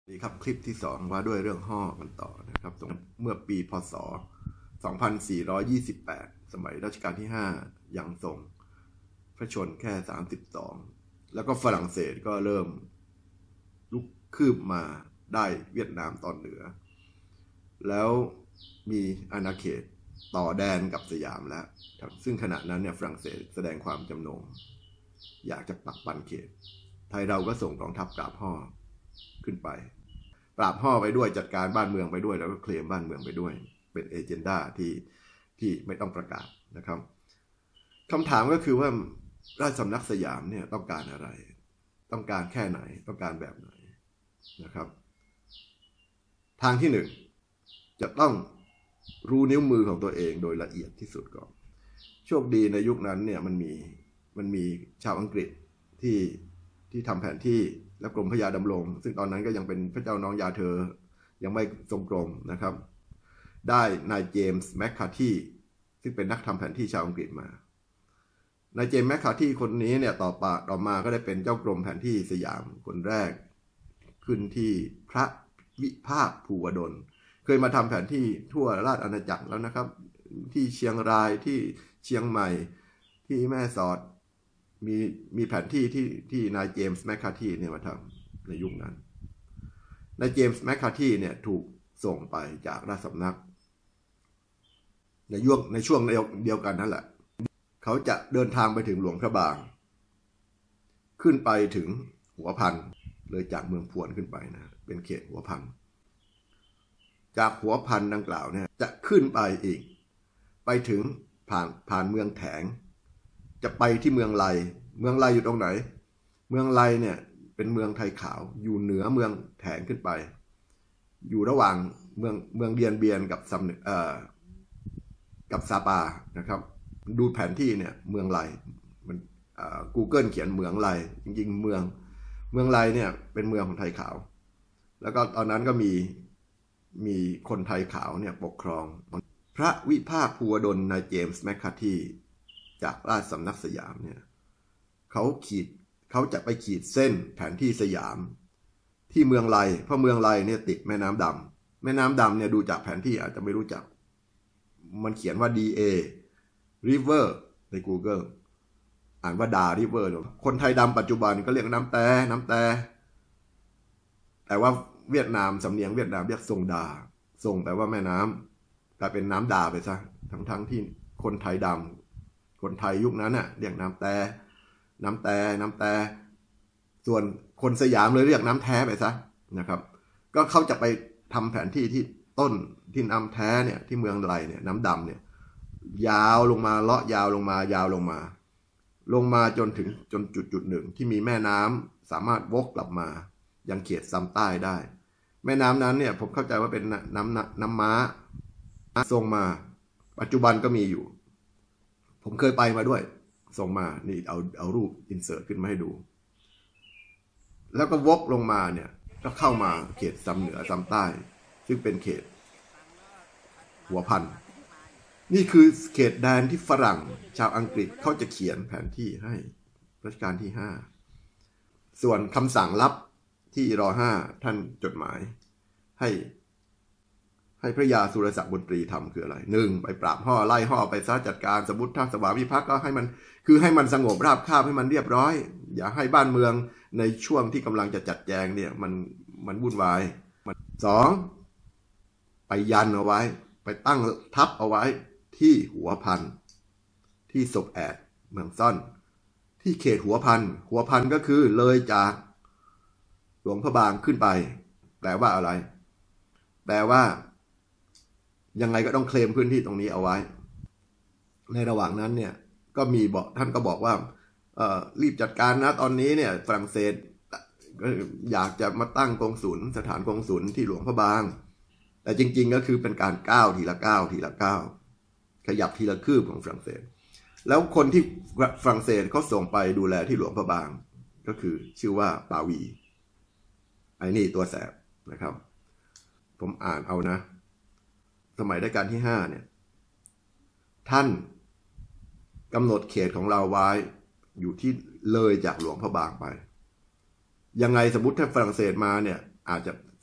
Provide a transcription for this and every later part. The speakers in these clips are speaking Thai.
นี่ครับคลิปที่2ว่าด้วยเรื่องห่อกันต่อนะครับเมื่อปีพศ2428สมัยรัชกาลที่5ยังทรงพระชนแค่32แล้วก็ฝรั่งเศสก็เริ่มลุกคืบมาได้เวียดนามตอนเหนือแล้วมีอาณาเขตต่อแดนกับสยามแล้วซึ่งขณะนั้นเนี่ยฝรั่งเศสแสดงความจำนงอยากจะปักปันเขตไทยเราก็ส่งกองทัพปราบห่อขึ้นไปปราบห่อไปด้วยจัดการบ้านเมืองไปด้วยแล้วก็เคลมบ้านเมืองไปด้วยเป็นเอเจนดาที่ไม่ต้องประกาศนะครับคำถามก็คือว่าราชสำนักสยามเนี่ยต้องการอะไรต้องการแค่ไหนต้องการแบบไหนนะครับทางที่1จะต้องรู้นิ้วมือของตัวเองโดยละเอียดที่สุดก่อนโชคดีในยุคนั้นเนี่ยมันมีชาวอังกฤษที่ทำแผนที่และกรมพระยาดำรงซึ่งตอนนั้นก็ยังเป็นพระเจ้าน้องยาเธอยังไม่ทรงกรมนะครับได้นายเจมส์แมคคาร์ธีซึ่งเป็นนักทำแผนที่ชาวอังกฤษมานายเจมส์แมคคาร์ธีคนนี้เนี่ยต่อมาก็ได้เป็นเจ้ากรมแผนที่สยามคนแรกขึ้นที่พระวิภาคภูวดลเคยมาทำแผนที่ทั่วราชอาณาจักรแล้วนะครับที่เชียงรายที่เชียงใหม่ที่แม่สอดมีแผนที่ที่นายเจมส์แมคคาร์ธีเนี่ยมาทำในยุคนั้นนายเจมส์แมคคาร์ธีเนี่ยถูกส่งไปจากราชสำนักในช่วงเดียวกันนั่นแหละเขาจะเดินทางไปถึงหลวงพระบางขึ้นไปถึงหัวพันเลยจากเมืองพวนขึ้นไปนะเป็นเขตหัวพันจากหัวพันดังกล่าวเนี่ยจะขึ้นไปอีกไปถึงผ่านเมืองแถงจะไปที่เมืองไลอยู่ตรงไหนเมืองไลเนี่ยเป็นเมืองไทยขาวอยู่เหนือเมืองแถงขึ้นไปอยู่ระหว่างเมืองเดียนเบียนกับซาปานะครับดูแผนที่เนี่ยเมืองไลมันGoogle เขียนเมืองไลจริงๆเมืองไลเนี่ยเป็นเมืองของไทยขาวแล้วก็ตอนนั้นก็มีคนไทยขาวเนี่ยปกครองพระวิภาคภูวดลนายเจมส์แมคคาร์ธีจากราชสำนักสยามเนี่ยเขาจะไปขีดเส้นแผนที่สยามที่เมืองไลเพราะเมืองไลเนี่ยติดแม่น้ำดำเนี่ยดูจากแผนที่อาจจะไม่รู้จักมันเขียนว่า DA River ใน Google อ่านว่าดา River คนไทยดำปัจจุบันก็เรียกน้ำแต่ว่าเวียดนามสำเนียงเวียดนามเรียกทรงดาทรงแปลว่าแม่น้ำกลายเป็นน้ำดาไปซะทั้งที่คนไทยดำคนไทยยุคนั้นน่ะเรียกน้ำแต่ส่วนคนสยามเลยเรียกน้ำแท้ไปซะนะครับก็เขาจะไปทำแผนที่ที่ต้นที่น้ำแท้เนี่ยที่เมืองไลเนี่ยน้ำดำเนี่ยยาวลงมาเลาะยาวลงมาจนถึงจุดหนึ่งที่มีแม่น้ำสามารถวกกลับมายังเขตซัมใต้ได้แม่น้ำนั้นเนี่ยผมเข้าใจว่าเป็นน้ำม้าส่งมาปัจจุบันก็มีอยู่ผมเคยไปมาด้วยส่งมานี่เอารูปอินเสิร์ตขึ้นมาให้ดูแล้วก็วกลงมาเนี่ยก็เข้ามาเขตซัมเหนือซัมใต้ซึ่งเป็นเขตหัวพันนี่คือเขตแดนที่ฝรั่งชาวอังกฤษเขาจะเขียนแผนที่ให้รัชกาลที่5ส่วนคำสั่งลับที่ร.5ท่านจดหมายให้พระยาสุรศักดิ์มนตรีทำคืออะไร 1. ไปปราบห่อไล่ห่อไปซะจัดการสมมุติถ้าสวามิภักดิ์ก็ให้มันสงบราบคาบให้มันเรียบร้อยอย่าให้บ้านเมืองในช่วงที่กำลังจะจัดแจงเนี่ยมันวุ่นวาย 2. ไปยันเอาไว้ไปตั้งทัพเอาไว้ที่หัวพันที่ศพแอดเมืองซ่อนที่เขตหัวพันก็คือเลยจากหลวงพระบางขึ้นไปแปลว่าอะไรแปลว่ายังไงก็ต้องเคลมพื้นที่ตรงนี้เอาไว้ในระหว่างนั้นเนี่ยก็ท่านก็บอกว่ารีบจัดการนะตอนนี้เนี่ยฝรั่งเศสอยากจะมาตั้งสถานกงสุลที่หลวงพระบางแต่จริงๆก็คือเป็นการก้าวทีละก้าวขยับทีละคืบของฝรั่งเศสแล้วคนที่ฝรั่งเศสเขาส่งไปดูแลที่หลวงพระบางก็คือชื่อว่าปาวีไอ้นี่ตัวแสบนะครับผมอ่านเอานะสมัยรัชกาลที่5เนี่ยท่านกำหนดเขตของเราไว้อยู่ที่เลยจากหลวงพระบางไปยังไงสมมุติถ้าฝรั่งเศสมาเนี่ยอาจจะ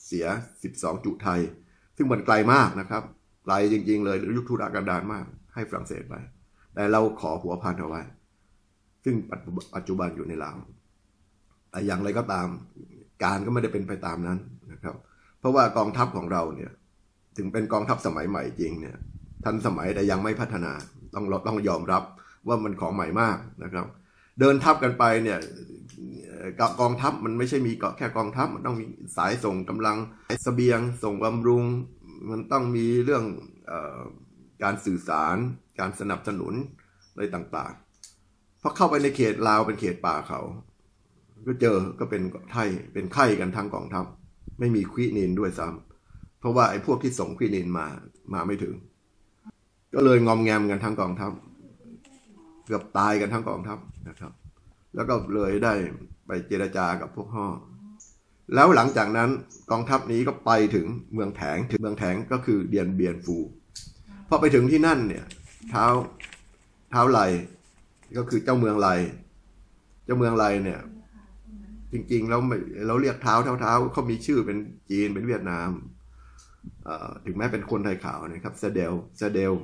เสีย12จุไทยซึ่งมันไกลมากนะครับไกลจริงๆเลยยุคทุรกันดารมากให้ฝรั่งเศสไปแต่เราขอหัวพันเอาไว้ซึ่งปัจจุบันอยู่ในลาวแต่อย่างไรก็ตามการก็ไม่ได้เป็นไปตามนั้นนะครับเพราะว่ากองทัพของเราเนี่ยถึงเป็นกองทัพสมัยใหม่จริงเนี่ยทันสมัยแต่ยังไม่พัฒนาต้องยอมรับว่ามันของใหม่มากนะครับเดินทัพกันไปเนี่ยกองทัพมันไม่ใช่มีแค่กองทัพมันต้องมีสายส่งกำลังเสบียงส่งบำรุงมันต้องมีเรื่องการสื่อสารการสนับสนุนอะไรต่างๆพอเข้าไปในเขตลาวเป็นเขตป่าเขาก็เจอก็เป็นไข้กันทั้งกองทัพไม่มีควินินด้วยซ้ำเพราะว่าไอ้พวกที่ส่งควินินมาไม่ถึงก็เลยงอมแงมกันทั้งกองทัพเกือบตายกันทั้งกองทัพนะครับแล้วก็เลยได้ไปเจรจากับพวกฮ่อแล้วหลังจากนั้นกองทัพนี้ก็ไปถึงเมืองแถงก็คือเดียนเบียนฟูพอไปถึงที่นั่นเนี่ยเท้าไลก็คือเจ้าเมืองไลเนี่ยจริงๆเราเรียกเท้าเขามีชื่อเป็นจีนเป็นเวียดนามถึงแม้เป็นคนไทยขาวนะครับเซเดล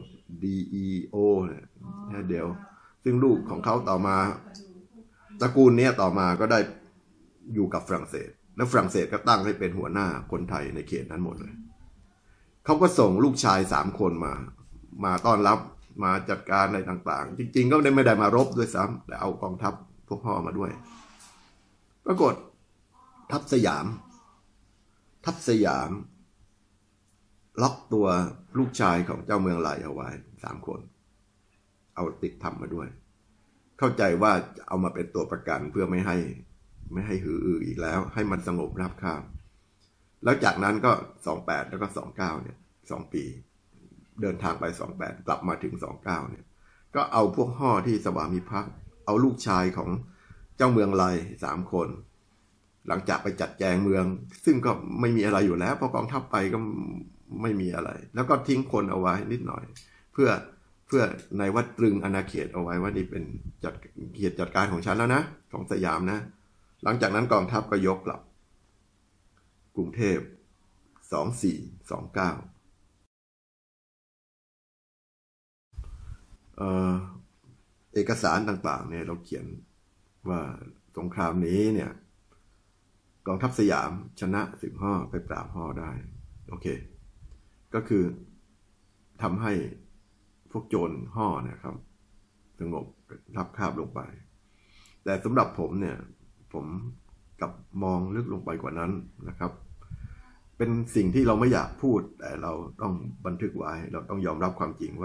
DEO เนี่ยเซเดลซึ่งลูกของเขาต่อมาตระกูลนี้ต่อมาก็ได้อยู่กับฝรั่งเศสแล้วฝรั่งเศสก็ตั้งให้เป็นหัวหน้าคนไทยในเขตนั้นหมดเลยเขาก็ส่งลูกชาย3คนมาต้อนรับมาจัดการอะไรต่างๆจริงๆก็ไม่ได้มารบด้วยซ้ำแต่เอากองทัพพวกพ่อมาด้วยปรากฏทัพสยามล็อกตัวลูกชายของเจ้าเมืองไลเอาไว้3คนเอาติดทัพมาด้วยเข้าใจว่าเอามาเป็นตัวประกันเพื่อไม่ให้หืออืออีกแล้วให้มันสงบราบคาบแล้วจากนั้นก็28แล้วก็29เนี่ย2ปีเดินทางไป28กลับมาถึง29เนี่ยก็เอาพวกฮ่อที่สวามิภักดิ์เอาลูกชายของเจ้าเมืองไล3คนหลังจากไปจัดแจงเมืองซึ่งก็ไม่มีอะไรอยู่แล้วพอกองทัพไปก็ไม่มีอะไรแล้วก็ทิ้งคนเอาไว้นิดหน่อยเพื่อในวัดตรึงอาณาเขตเอาไว้ว่านี่เป็นเขตจัดการของฉันแล้วนะของสยามนะหลังจากนั้นกองทัพก็ยกกลับกรุงเทพ2429เอกสารต่างๆเนี่ยเราเขียนว่าสงครามนี้เนี่ยกองทัพสยามชนะศึกฮ่อไปปราบฮ่อได้โอเคก็คือทำให้พวกโจรฮ่อนะครับสงบรับคาบลงไปแต่สำหรับผมเนี่ยผมกับมองลึกลงไปกว่านั้นนะครับเป็นสิ่งที่เราไม่อยากพูดแต่เราต้องบันทึกไว้เราต้องยอมรับความจริง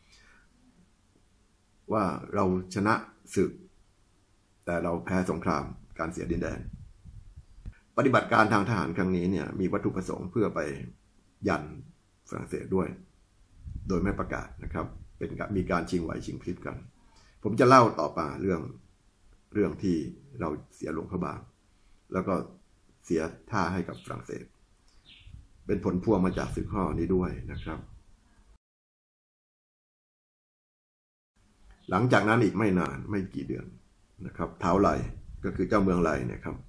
ว่าเราชนะศึกแต่เราแพ้สงครามการเสียดินแดนปฏิบัติการทางทหารครั้งนี้เนี่ยมีวัตถุประสงค์เพื่อไปยันฝรั่งเศสด้วยโดยไม่ประกาศนะครับมีการชิงไหวชิงพลิบกันผมจะเล่าต่อไปเรื่องที่เราเสียหลวงพระบางแล้วก็เสียท่าให้กับฝรั่งเศสเป็นผลพวงมาจากศึกฮ่อนี้ด้วยนะครับหลังจากนั้นอีกไม่นานไม่กี่เดือนนะครับเท้าไลก็คือเจ้าเมืองไลเนี่ยครับ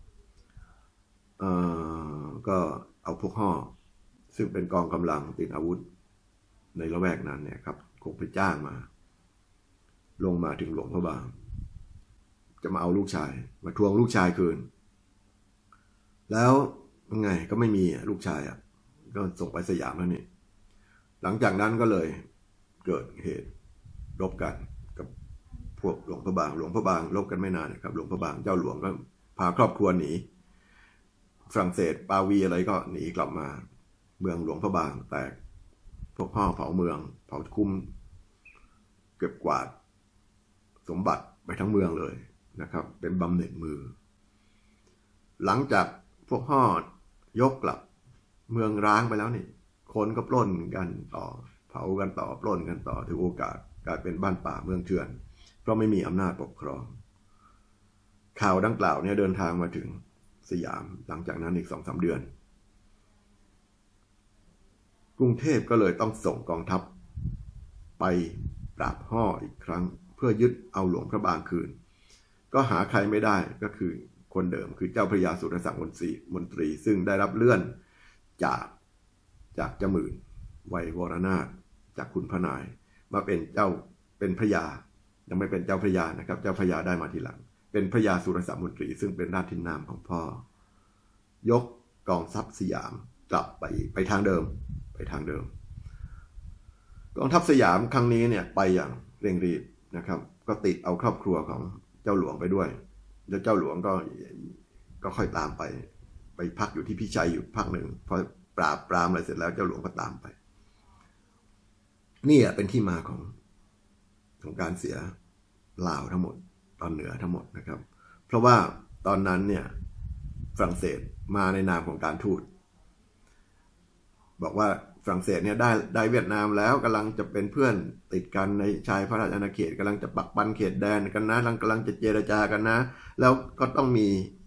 ก็เอาพวกฮ่อซึ่งเป็นกองกำลังติดอาวุธในละแวกนั้นเนี่ยครับคงไปจ้างมาลงมาถึงหลวงพระบางจะมาเอาลูกชายมาทวงลูกชายคืนแล้วไงก็ไม่มีลูกชายก็ส่งไปสยามแล้วนี่หลังจากนั้นก็เลยเกิดเหตุรบกันกับพวกหลวงพระบางรบกันไม่นานนะครับหลวงพระบางเจ้าหลวงก็พาครอบครัวหนีฝรั่งเศสปาวีอะไรก็หนีกลับมาเมืองหลวงพระบางแตกพวกพ่อเผาเมืองเผาคุ้มเก็บกวาดสมบัติไปทั้งเมืองเลยนะครับเป็นบำเหน็จมือหลังจากพวกพ่อยกกลับเมืองร้างไปแล้วนี่คนก็ปล้นกันต่อเผากันต่อปล้นกันต่อถือโอกาสกลายเป็นบ้านป่าเมืองเถื่อนเพราะไม่มีอำนาจปกครองข่าวดังกล่าวเนี่ยเดินทางมาถึงสยามหลังจากนั้นอีก 2-3 เดือนกรุงเทพก็เลยต้องส่งกองทัพไปปราบฮ่ออีกครั้งเพื่อยึดเอาหลวงพระบางคืนก็หาใครไม่ได้ก็คือคนเดิมคือเจ้าพระยาสุรศักดิ์มนตรีซึ่งได้รับเลื่อนจากเจ้าหมื่นวัยวรนาถจากขุนพระนายมาเป็นพระยายังไม่เป็นเจ้าพระยานะครับเจ้าพระยาได้มาทีหลังเป็นพระยาสุรศักดิ์มนตรีซึ่งเป็นราชธินามของพ่อยกกองทัพสยามกลับไปทางเดิมกองทัพสยามครั้งนี้เนี่ยไปอย่างเร่งรีบนะครับก็ติดเอาครอบครัวของเจ้าหลวงไปด้วยแล้วเจ้าหลวงก็ค่อยตามไปพักอยู่ที่พิชัยอยู่พักหนึ่งพอปราบอะไรเสร็จแล้วเจ้าหลวงก็ตามไปนี่เป็นที่มาของการเสียลาวทั้งหมดตอนเหนือทั้งหมดนะครับเพราะว่าตอนนั้นเนี่ยฝรั่งเศสมาในนามของการทูตบอกว่าฝรั่งเศสเนี่ยได้เวียดนามแล้วกำลังจะเป็นเพื่อนติดกันในชายพระราชอาณาเขตกำลังจะปักปันเขตแดนกันนะกำลังจะเจรจากันนะแล้วก็ต้องมี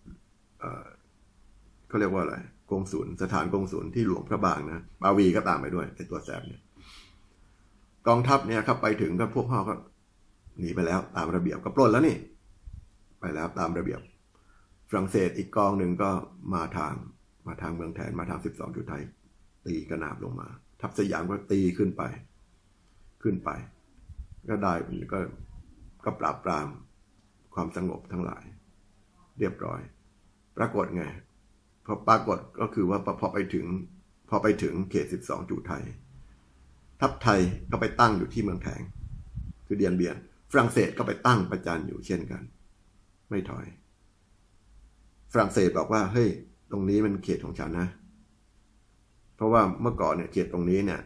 เขาเรียกว่าอะไรกงสุลสถานกงสุลที่หลวงพระบางนะปาวีก็ตามไปด้วยไอ้ตัวแสบเนี่ยกองทัพเนี่ยครับไปถึงก็พวกพ่อก็หนีไปแล้วตามระเบียบก็ปล้นแล้วนี่ไปแล้วตามระเบียบฝรั่งเศสอีกกองหนึ่งก็มาทางเมืองแทนมาทาง12 จุดไทยตีกระนาบลงมาทัพสยามก็ตีขึ้นไปก็ได้ก็ปราบปรามความสงบทั้งหลายเรียบร้อยปรากฏไงพอปรากฏก็คือว่าพอไปถึงเขต12 จุดไทยทัพไทยก็ไปตั้งอยู่ที่เมืองแทงคือเดียนเบียนฝรั่งเศสก็ไปตั้งประจันอยู่เช่นกันไม่ถอยฝรั่งเศสบอกว่าเฮ้ยตรงนี้มันเขตของฉันนะเพราะว่าเมื่อก่อนเนี่ยเขตตรงนี้เนี่ย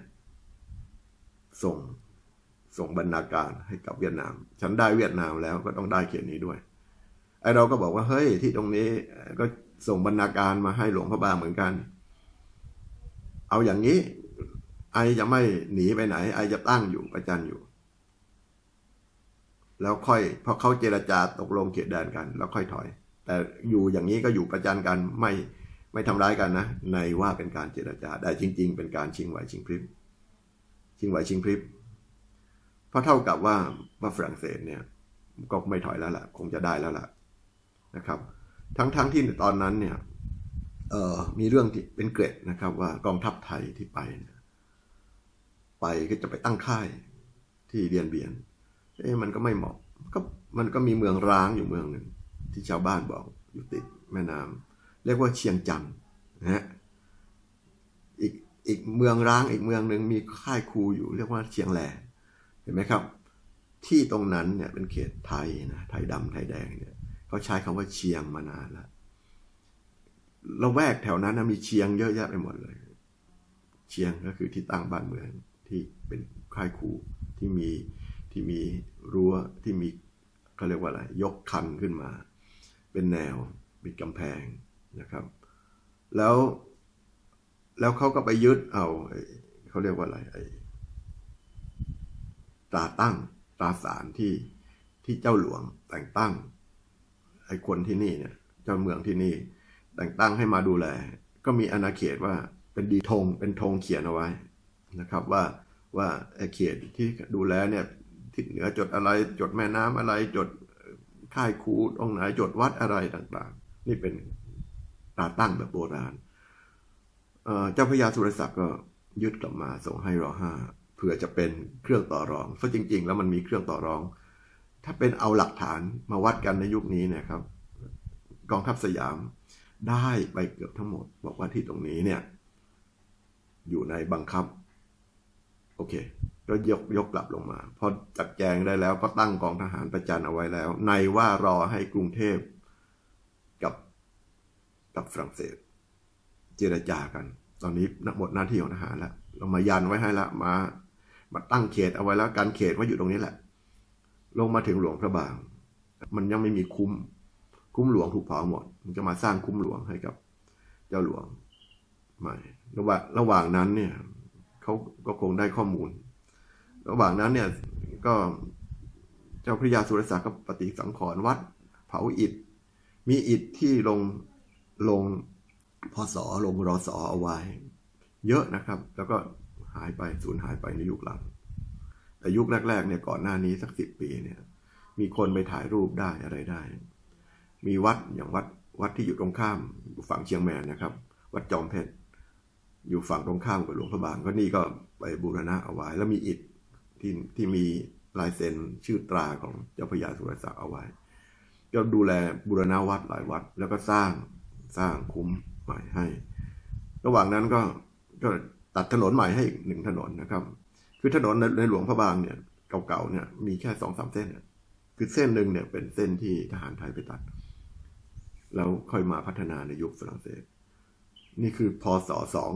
ส่งบรรณาการให้กับเวียดนามฉันได้เวียดนามแล้วก็ต้องได้เขตนี้ด้วยไอเราก็บอกว่าเฮ้ยที่ตรงนี้ก็ส่งบรรณาการมาให้หลวงพระบางเหมือนกันเอาอย่างนี้ไอจะไม่หนีไปไหนไอจะตั้งอยู่ประจันอยู่แล้วค่อยพอเขาเจรจาตกลงเขตแดนกันแล้วค่อยถอยแต่อยู่อย่างนี้ก็อยู่ประจันกันไม่ทำร้ายกันนะในว่าเป็นการเจรจาแต่จริงๆเป็นการชิงไหวชิงพริบเพราะเท่ากับว่าฝรั่งเศสเนี่ยก็ไม่ถอยแล้วล่ะคงจะได้แล้วล่ะนะครับทั้งที่ตอนนั้นเนี่ยมีเรื่องที่เป็นเกร็ดนะครับว่ากองทัพไทยที่ไปก็จะไปตั้งค่ายที่เดียนเบียนมันก็ไม่เหมาะมันก็มีเมืองร้างอยู่เมืองหนึ่งที่ชาวบ้านบอกอยู่ติดแม่น้ำเรียกว่าเชียงจันนะฮะอีกเมืองร้างอีกเมืองหนึ่งมีค่ายครูอยู่เรียกว่าเชียงแหลเห็นไหมครับที่ตรงนั้นเนี่ยเป็นเขตไทยนะไทยดำไทยแดงเนี่ยเขาใช้คำว่าเชียงมานานแล้วละแวกแถวนั้นนะมีเชียงเยอะแยะไปหมดเลยเชียงก็คือที่ตั้งบ้านเมืองที่เป็นค่ายครูที่มีรั้วที่มีเขาเรียกว่าอะไรยกคันขึ้นมาเป็นแนวเป็นกำแพงนะครับแล้วเขาก็ไปยึดเอาเขาเรียกว่าอะไรตราสารที่เจ้าหลวงแต่งตั้งไอ้คนที่นี่เนี่ยเจ้าเมืองที่นี่แต่งตั้งให้มาดูแลก็มีอาณาเขตว่าเป็นเป็นธงเขียนเอาไว้นะครับว่าไอ้เขตที่ดูแลเนี่ยทิศเหนือจดอะไรจดแม่น้ำอะไรจดค่ายครูตรงไหนจดวัดอะไรต่างๆนี่เป็นตราตั้งแบบโบราณเจ้าพระยาสุรศักดิ์ก็ยึดกลับมาส่งให้ร.5เพื่อจะเป็นเครื่องต่อรองเพราะจริงๆแล้วมันมีเครื่องต่อรองถ้าเป็นเอาหลักฐานมาวัดกันในยุคนี้เนี่ยครับกองทัพสยามได้ไปเกือบทั้งหมดบอกว่าที่ตรงนี้เนี่ยอยู่ในบังคับโอเคก็ยกกลับลงมาพอจัดแจงได้แล้วก็ตั้งกองทหารประจันเอาไว้แล้วในว่ารอให้กรุงเทพกับฝรั่งเศสเจรจากันตอนนี้หมดหน้าที่ของทหารแล้วเรามายันไว้ให้ละมาตั้งเขตเอาไว้แล้วการเขตว่าอยู่ตรงนี้แหละลงมาถึงหลวงพระบางมันยังไม่มีคุ้มหลวงถูกเผาหมดมันจะมาสร้างคุ้มหลวงให้กับเจ้าหลวงใหม่ระหว่างนั้นเนี่ยเขาก็คงได้ข้อมูลระหว่างนั้นเนี่ยก็เจ้าพระยาสุรศักดิ์ก็ปฏิสังขรณ์วัดเผาอิฐมีอิฐที่ลงพศลงรศเอาไว้เยอะนะครับแล้วก็สูญหายไปในยุคหลังแต่ยุคแรกๆเนี่ยก่อนหน้านี้สัก10 ปีเนี่ยมีคนไปถ่ายรูปได้อะไรได้มีวัดอย่างวัดที่อยู่ตรงข้ามฝั่งเชียงแมนนะครับวัดจอมเพชรอยู่ฝั่งตรงข้ามกับหลวงพระบางก็นี่ก็ไปบูรณะเอาไว้แล้วมีอิฐที่มีลายเซ็นชื่อตราของเจ้าพระยาสุรศักดิ์เอาไว้ก็ดูแลบูรณะวัดหลายวัดแล้วก็สร้างคุ้มใหม่ให้ระหว่างนั้นก็ตัดถนนใหม่ให้อีก1ถนนนะครับคือถนนในหลวงพระบางเนี่ยเก่าๆเนี่ยมีแค่ 2-3 เส้นคือเส้นหนึ่งเนี่ยเป็นเส้นที่ทหารไทยไปตัดแล้วค่อยมาพัฒนาในยุคฝรั่งเศสนี่คือพ.ศ.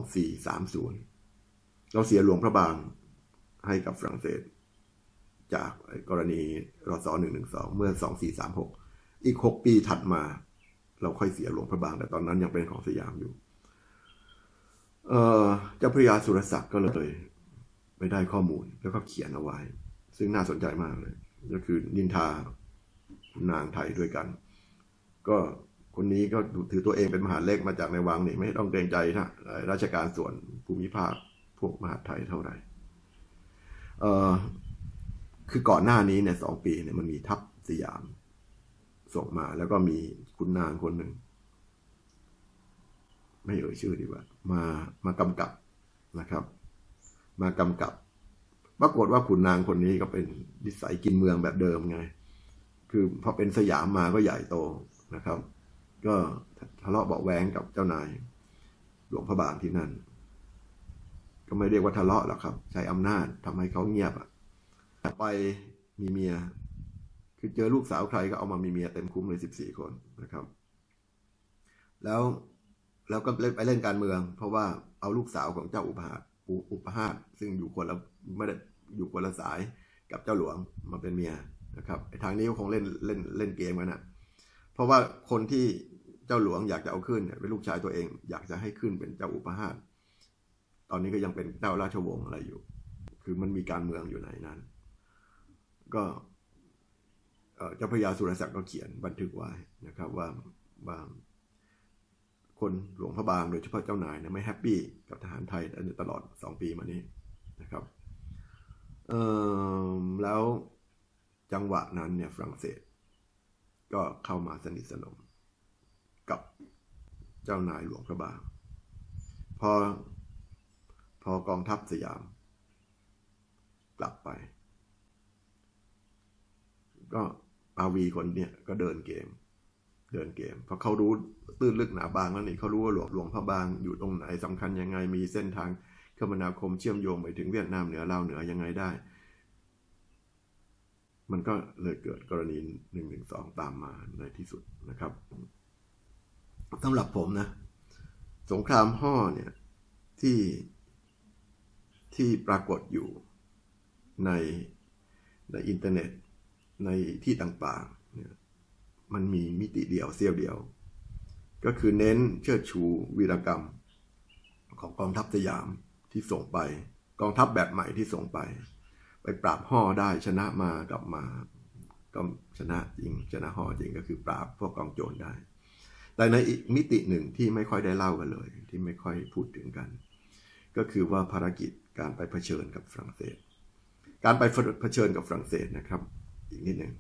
2430เราเสียหลวงพระบางให้กับฝรั่งเศสจากกรณีรศ112เมื่อ2436อีก6ปีถัดมาเราค่อยเสียหลวงพระบางแต่ตอนนั้นยังเป็นของสยามอยู่เจ้าพระยาสุรศักดิ์ก็เลยไปได้ข้อมูลแล้วก็เขียนเอาไว้ซึ่งน่าสนใจมากเลยก็คือนินทาคุณนางไทยด้วยกันก็คนนี้ก็ถือตัวเองเป็นมหาเล็กมาจากในวังนี่ไม่ต้องเกรงใจนะราชการส่วนภูมิภาคพวกมหาไทยเท่าไหร่คือก่อนหน้านี้เนี่ย2 ปีเนี่ยมันมีทัพสยามส่งมาแล้วก็มีคุณนางคนหนึ่งไม่เอ่ยชื่อดีกว่ามากำกับนะครับมากำกับปรากฏว่าขุนนางคนนี้ก็เป็นนิสัยกินเมืองแบบเดิมไงคือพอเป็นสยามมาก็ใหญ่โตนะครับก็ทะเลาะเบาะแว้งกับเจ้านายหลวงพระบางที่นั่นก็ไม่เรียกว่าทะเลาะหรอกครับใช้อำนาจทำให้เขาเงียบไปมีเมียคือเจอลูกสาวใครก็เอามามีเมียเต็มคุ้มเลย14 คนนะครับแล้วก็ไปเล่นการเมืองเพราะว่าเอาลูกสาวของเจ้าอุปาทซึ่งอยู่คนละไม่ได้อยู่คนละสายกับเจ้าหลวงมาเป็นเมียนะครับทางนี้ก็คงเล่นเกมกันนะเพราะว่าคนที่เจ้าหลวงอยากจะเอาขึ้นเป็นลูกชายตัวเองอยากจะให้ขึ้นเป็นเจ้าอุปาทตอนนี้ก็ยังเป็นเจ้าราชวงศ์อะไรอยู่คือมันมีการเมืองอยู่ในนั้นก็เจ้าพระยาสุรศักดิ์ก็เขียนบันทึกไว้นะครับว่าคนหลวงพระบางโดยเฉพาะเจ้านายเนี่ยไม่แฮปปี้กับทหารไทยตลอด2 ปีมานี้นะครับแล้วจังหวะนั้นเนี่ยฝรั่งเศสก็เข้ามาสนิทสนมกับเจ้านายหลวงพระบางพอกองทัพสยามกลับไปก็ปาวีคนเนี่ยก็เดินเกมเพราะเขารู้ตื้นลึกหนาบางแล้วนี่เขารู้ว่าหลวงพระบางอยู่ตรงไหนสำคัญยังไงมีเส้นทางคมนาคมเชื่อมโยงไปถึงเวียดนามเหนือลาวเหนือยังไงได้มันก็เลยเกิดกรณี112ตามมาในที่สุดนะครับสำหรับผมนะสงครามฮ่อเนี่ยที่ปรากฏอยู่ในอินเทอร์เน็ตในที่ต่างๆเนี่ยมันมีมิติเดียวเสี้ยวเดียวก็คือเน้นเชิดชูวีรกรรมของกองทัพสยามที่ส่งไปกองทัพแบบใหม่ที่ส่งไปปราบฮ่อได้ชนะมากลับมาก็ชนะจริงชนะฮ่อจริงก็คือปราบพวกกองโจรได้แต่ในอีกมิติหนึ่งที่ไม่ค่อยได้เล่ากันเลยที่ไม่ค่อยพูดถึงกันก็คือว่าภารกิจการไปเผชิญกับฝรั่งเศสการไปเผชิญกับฝรั่งเศสนะครับอีกนิดหนึ่ง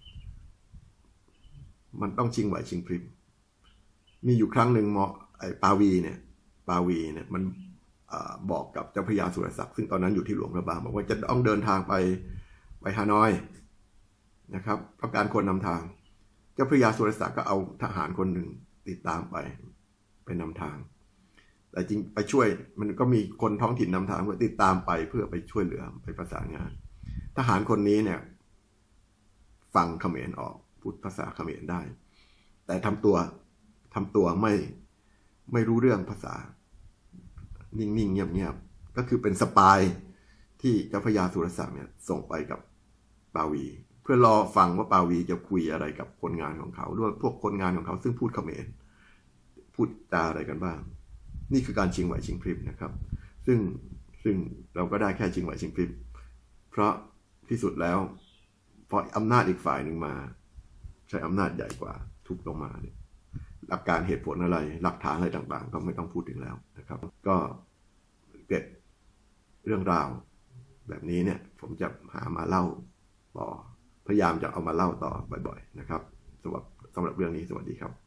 มันต้องชิงไหวชิงพริบมีอยู่ครั้งหนึ่งปาวีเนี่ยมันบอกกับเจ้าพระยาสุรศักดิ์ซึ่งตอนนั้นอยู่ที่หลวงพระบางบอกว่าจะต้องเดินทางไปฮานอยนะครับต้องการคนนำทางเจ้าพระยาสุรศักดิ์ก็เอาทหารคนหนึ่งติดตามไปนำทางแต่จริงไปช่วยมันก็มีคนท้องถิ่นนำทางเพื่อติดตามไปเพื่อไปช่วยเหลือไปประสานงานทหารคนนี้เนี่ยฟังเขมรออกพูดภาษาเขมรได้แต่ทำตัวไม่รู้เรื่องภาษานิ่งๆเงียบๆก็คือเป็นสปายที่เจ้าพระยาสุรศักดิ์เนี่ยส่งไปกับปาวีเพื่อรอฟังว่าปาวีจะคุยอะไรกับคนงานของเขาด้วยพวกคนงานของเขาซึ่งพูดเขมรพูดจาอะไรกันบ้างนี่คือการชิงไหวชิงพริบนะครับซึ่งเราก็ได้แค่ชิงไหวชิงพริบเพราะที่สุดแล้วพออำนาจอีกฝ่ายหนึ่งมาใช้อำนาจใหญ่กว่าทุบลงมาเนี่ยหลักการเหตุผลอะไรหลักฐานอะไรต่างๆก็ไม่ต้องพูดถึงแล้วนะครับก็เกิดเรื่องราวแบบนี้เนี่ยผมจะหามาเล่าต่อพยายามจะเอามาเล่าต่อบ่อยๆนะครับสำหรับเรื่องนี้สวัสดีครับ